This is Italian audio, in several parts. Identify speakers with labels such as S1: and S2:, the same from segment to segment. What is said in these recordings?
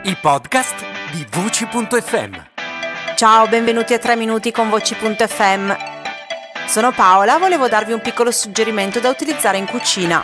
S1: il podcast di Voci.fm.
S2: Ciao, benvenuti a 3 minuti con Voci.fm. Sono Paola, volevo darvi un piccolo suggerimento da utilizzare in cucina.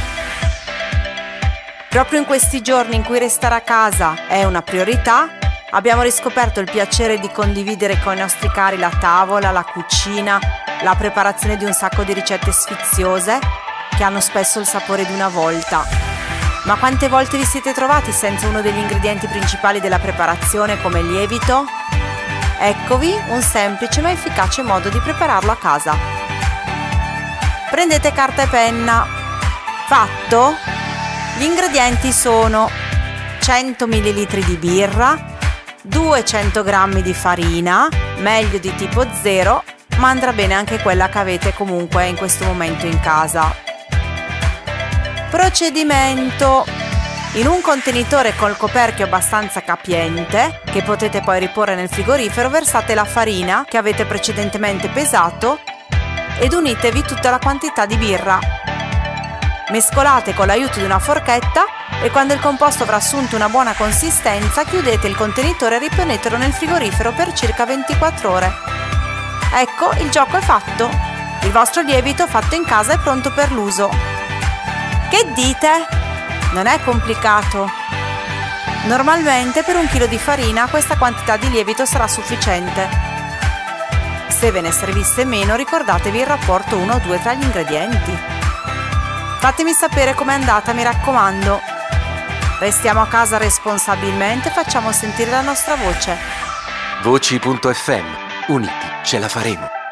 S2: Proprio in questi giorni in cui restare a casa è una priorità, abbiamo riscoperto il piacere di condividere con i nostri cari la tavola, la cucina, la preparazione di un sacco di ricette sfiziose che hanno spesso il sapore di una volta. Ma quante volte vi siete trovati senza uno degli ingredienti principali della preparazione come il lievito? Eccovi un semplice ma efficace modo di prepararlo a casa. Prendete carta e penna. Fatto? Gli ingredienti sono 100 ml di birra, 200 g di farina, meglio di tipo 0, ma andrà bene anche quella che avete comunque in questo momento in casa. Procedimento: in un contenitore col coperchio abbastanza capiente, che potete poi riporre nel frigorifero, versate la farina che avete precedentemente pesato ed unitevi tutta la quantità di birra. Mescolate con l'aiuto di una forchetta e quando il composto avrà assunto una buona consistenza, chiudete il contenitore e riponetelo nel frigorifero per circa 24 ore. Ecco, il gioco è fatto. Il vostro lievito fatto in casa è pronto per l'uso. Che dite? Non è complicato. Normalmente per 1 chilo di farina questa quantità di lievito sarà sufficiente. Se ve ne servisse meno, ricordatevi il rapporto 1:2 tra gli ingredienti. Fatemi sapere com'è andata, mi raccomando. Restiamo a casa responsabilmente e facciamo sentire la nostra voce.
S1: Voci.fm. Uniti, ce la faremo.